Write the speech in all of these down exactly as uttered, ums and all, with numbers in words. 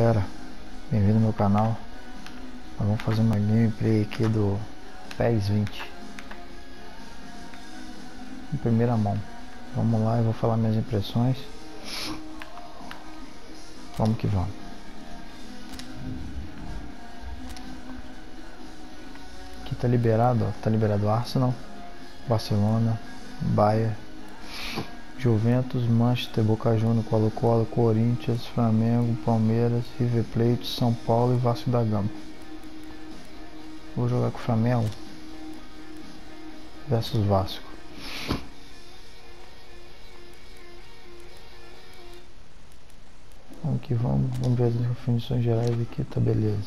galera, bem-vindo ao meu canal. Nós vamos fazer uma gameplay aqui do PES vinte em primeira mão. Vamos lá, eu vou falar minhas impressões. Vamos que vamos. Aqui tá liberado, ó, tá liberado Arsenal, Barcelona, Bayern, Juventus, Manchester, Boca Juniors, Colo-Colo, Corinthians, Flamengo, Palmeiras, River Plate, São Paulo e Vasco da Gama. Vou jogar com o Flamengo versus Vasco. Vamos que vamos, vamos ver as definições gerais aqui, tá beleza.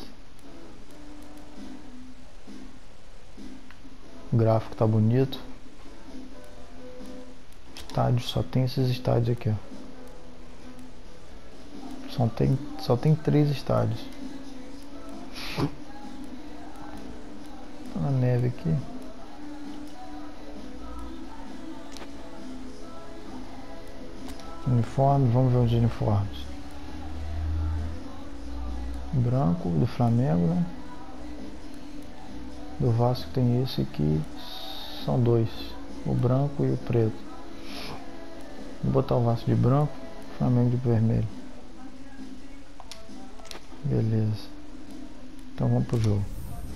O gráfico tá bonito. Estádio, só tem esses estádios aqui, ó. Só tem, só tem três estádios. Tá na neve aqui. Uniforme, vamos ver os uniformes. Branco do Flamengo, né? Do Vasco tem esse aqui, são dois, o branco e o preto. Vou botar o Vasco de branco, o Flamengo de vermelho. Beleza. Então vamos pro jogo.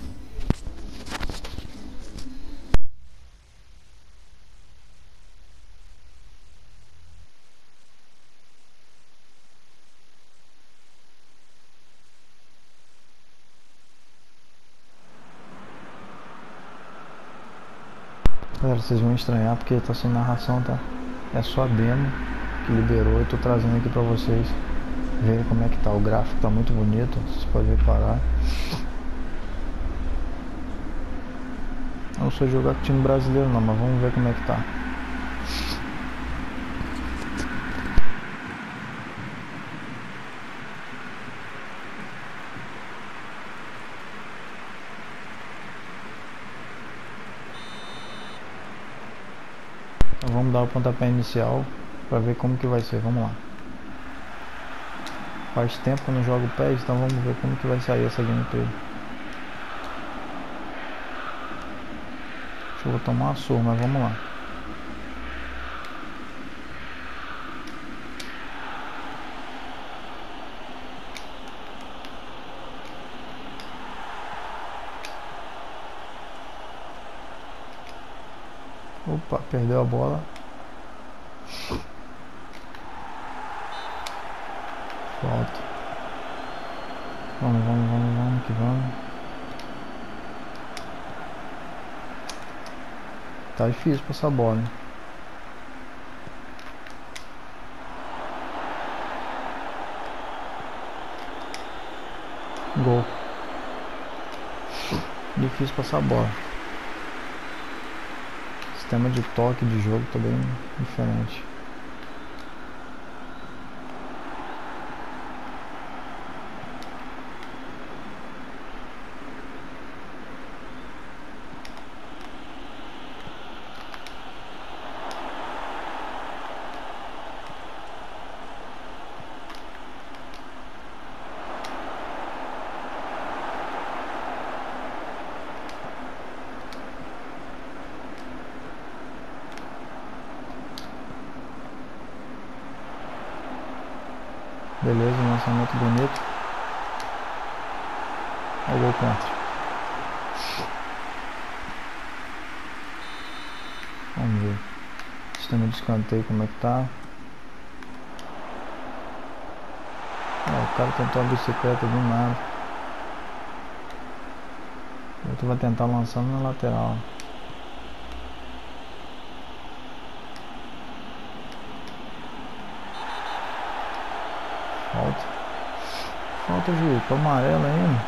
Galera, vocês vão estranhar porque tá sem narração, tá? É só a demo que liberou, eu tô trazendo aqui pra vocês verem como é que tá. O gráfico tá muito bonito, vocês podem reparar. Eu não sou jogar com time brasileiro não, mas vamos ver como é que tá. Então vamos dar o pontapé inicial para ver como que vai ser, vamos lá. Faz tempo que eu não jogo PES, então vamos ver como que vai sair essa gameplay. Acho que eu vou tomar uma surra, mas vamos lá. Opa, perdeu a bola. Falta. Vamos, vamos, vamos, vamos que vamos. Tá difícil passar a bola, hein? Gol. Difícil passar a bola. O sistema de toque de jogo tá bem diferente. Beleza, um lançamento bonito. Olha o gol contra. Vamos ver. Sistema de escanteio como é que tá. Ó, o cara tentou a bicicleta do nada. O outro vai tentar lançando na lateral. Falta. Falta, juiz. Tô amarelo ainda.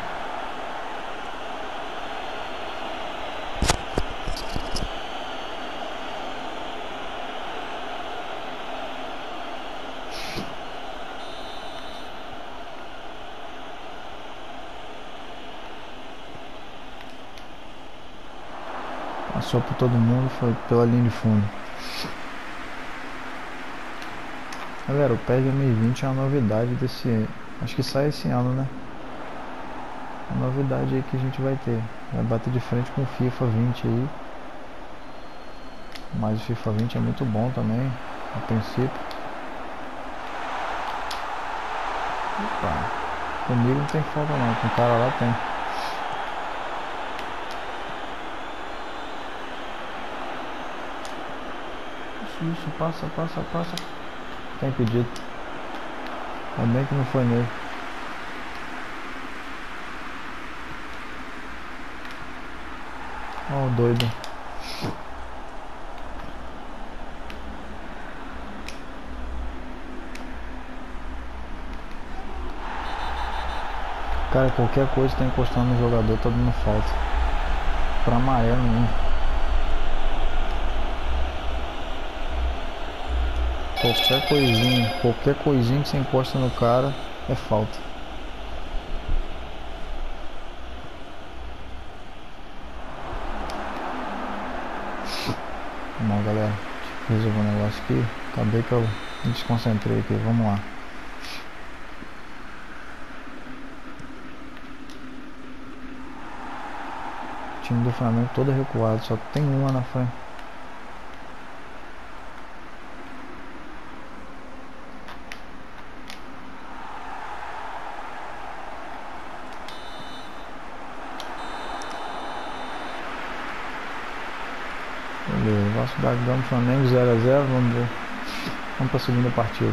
Passou por todo mundo, foi pela linha de fundo. Galera, o PES dois mil e vinte é uma novidade desse Acho que sai esse ano, né? A novidade aí que a gente vai ter. Vai bater de frente com o FIFA vinte aí. Mas o FIFA vinte é muito bom também, a princípio. Opa. Comigo não tem falta não, com o cara lá tem. Isso, isso, passa, passa, passa. Tá impedido. Ainda bem que não foi nele. Ó, o doido. Cara, qualquer coisa que tá encostando no jogador tá dando falta. Pra amarelo mesmo. Qualquer coisinha, qualquer coisinha que você encosta no cara é falta. Bom, galera, deixa eu resolver um negócio aqui. Acabei que eu me desconcentrei aqui, vamos lá. O time do Flamengo todo recuado, só tem uma na frente. Beleza, Vasco da Gama, Flamengo zero a zero, vamos ver. Vamos para a segunda partida.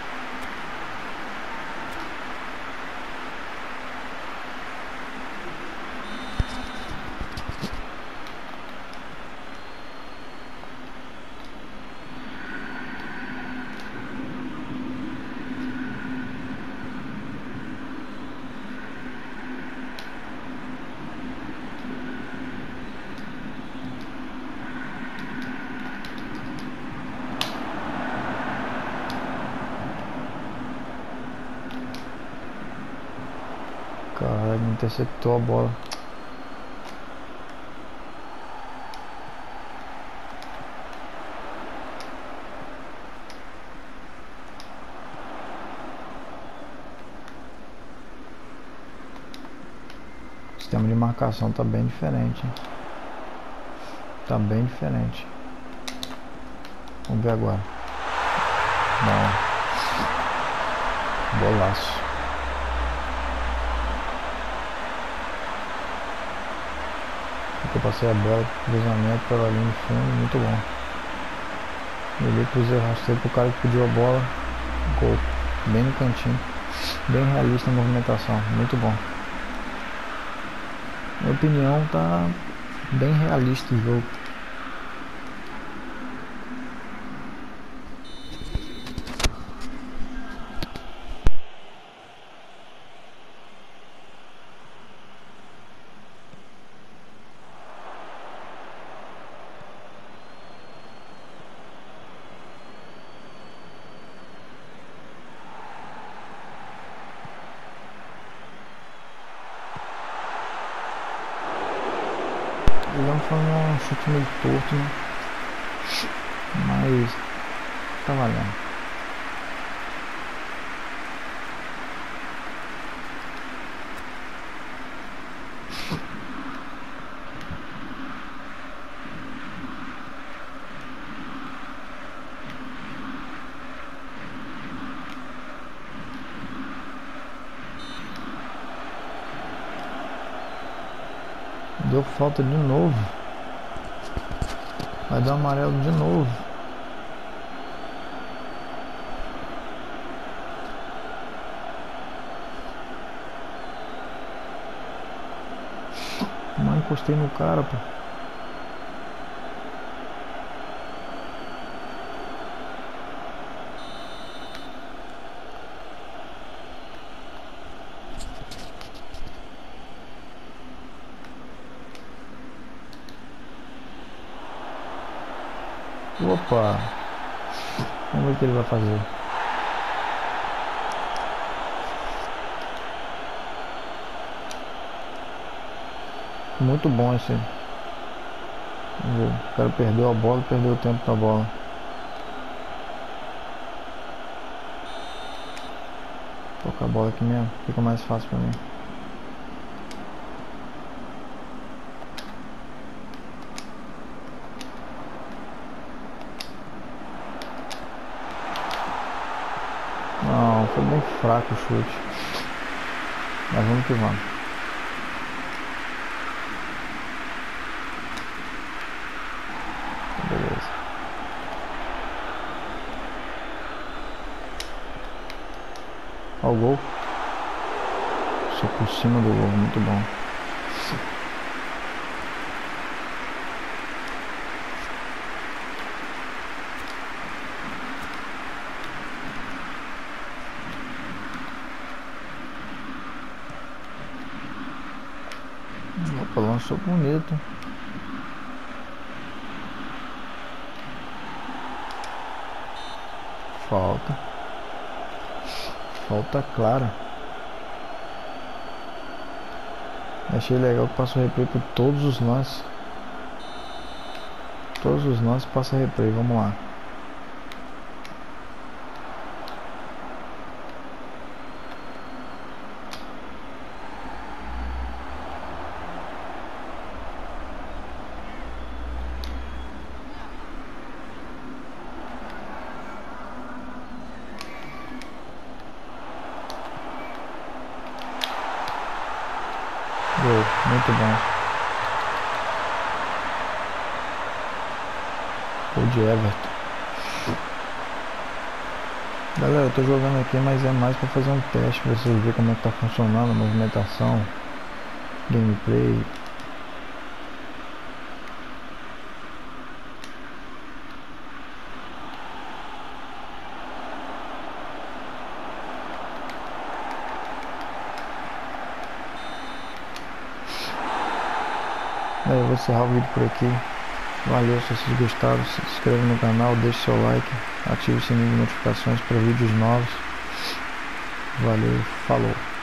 Caralho, interceptou a bola. O sistema de marcação tá bem diferente, hein? Tá bem diferente. Vamos ver agora. Bom. Golaço. Eu passei a bola, cruzamento pela linha de fundo, muito bom. Ele cruzei rasteiro pro cara que pediu a bola, gol, bem no cantinho, bem realista a movimentação, muito bom. Minha opinião, tá bem realista o jogo. Digamos que foi um chute meio torto, né? Mas tá valendo. Deu falta de novo. Vai dar amarelo de novo. Mas encostei no cara, pô. Opa! Vamos ver o que ele vai fazer. Muito bom esse. Vamos ver. O cara perdeu a bola, perdeu o tempo da bola. Tocar a bola aqui mesmo, fica mais fácil pra mim. Não, foi bem fraco o chute. Mas vamos que vamos. Beleza. Olha o gol. Só por cima do gol, muito bom. Opa, lançou bonito. Falta. Falta clara. Achei legal que passa o replay por todos os lances. Todos os lances passa replay, vamos lá. Gol, muito bom. Gol de Everton. Galera, eu tô jogando aqui, mas é mais pra fazer um teste, pra vocês verem como é que tá funcionando a movimentação, gameplay. Eu vou encerrar o vídeo por aqui. Valeu, se vocês gostaram, se inscreva no canal, deixe seu like, ative o sininho de notificações para vídeos novos. Valeu, falou.